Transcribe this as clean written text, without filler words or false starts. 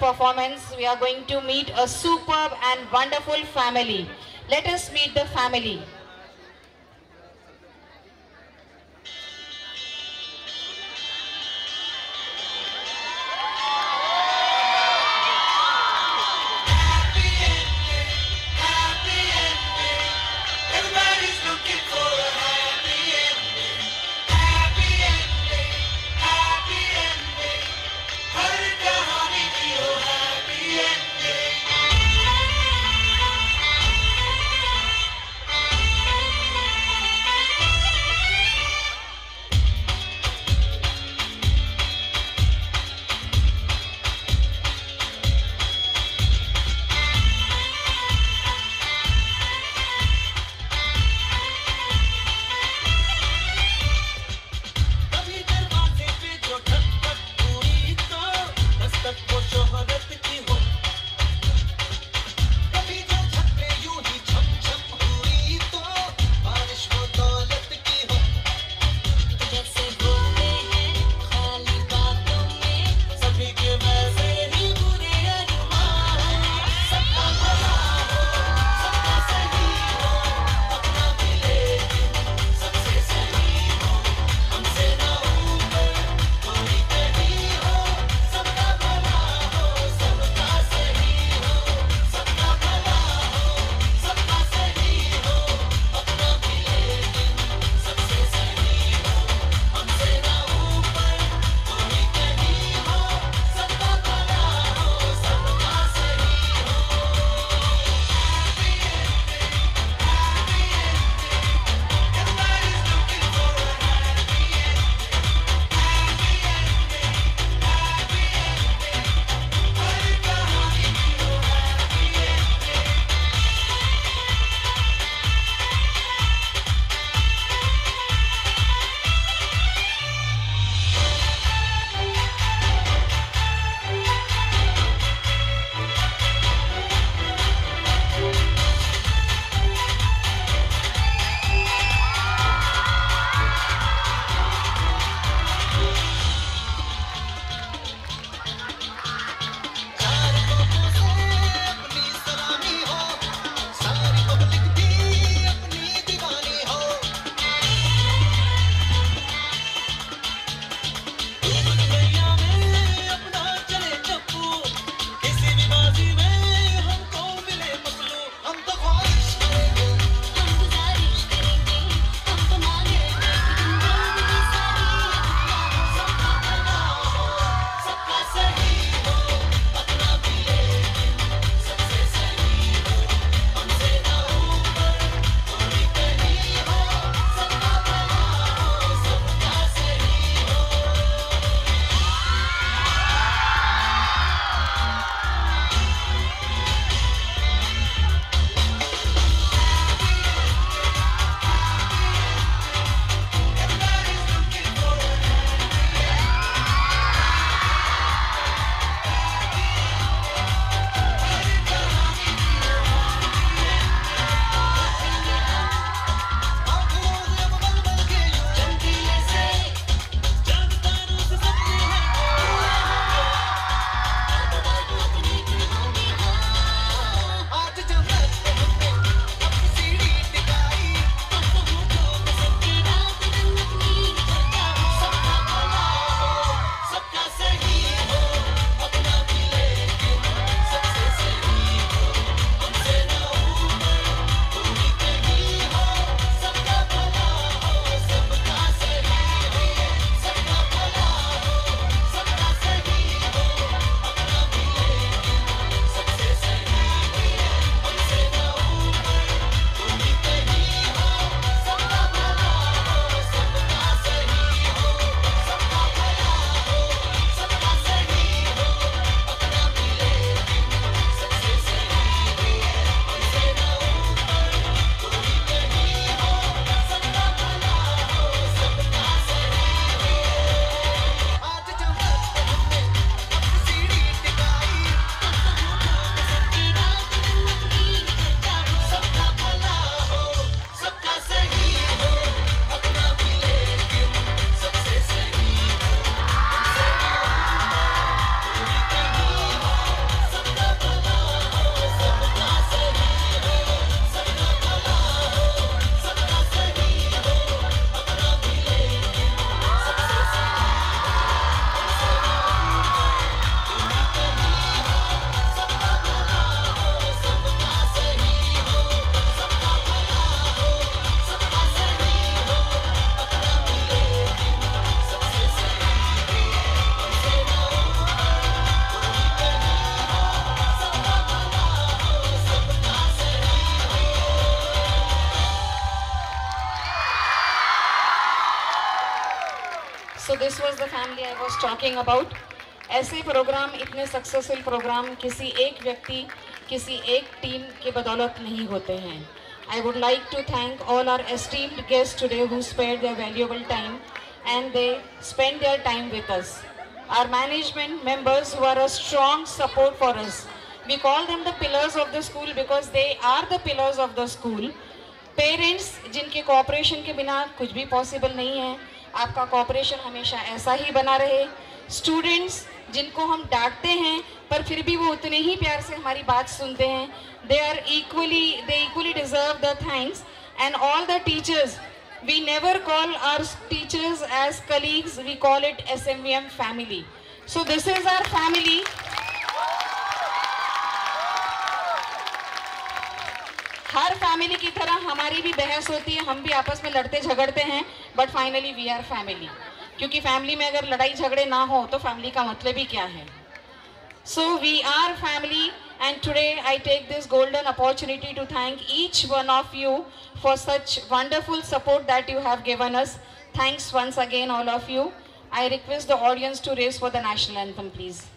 performance, we are going to meet a superb and wonderful family. Let us meet the family. family I was talking about. ऐसे programme, इतने successful programme किसी एक व्यक्ति, किसी एक team के बदौलत नहीं होते हैं. I would like to thank all our esteemed guests today who spared their valuable time and they spent their time with us. Our management members who are a strong support for us. We call them the pillars of the school because they are the pillars of the school. Parents जिनके cooperation के बिना कुछ भी possible नहीं है, आपका cooperation हमेशा ऐसा ही बना रहे. Students जिनको हम डांटते हैं पर फिर भी वो उतने ही प्यार से हमारी बात सुनते हैं. They equally deserve the thanks. And all the teachers, we never call our teachers as colleagues, we call it SMVM family. So this is our family. हर फैमिली की तरह हमारी भी बहस होती है, हम भी आपस में लड़ते झगड़ते हैं, but finally we are family. क्योंकि फैमिली में अगर लड़ाई झगड़े ना हो तो फैमिली का मतलब ही क्या है. So we are family and today I take this golden opportunity to thank each one of you for such wonderful support that you have given us. Thanks once again all of you. I request the audience to raise for the national anthem please.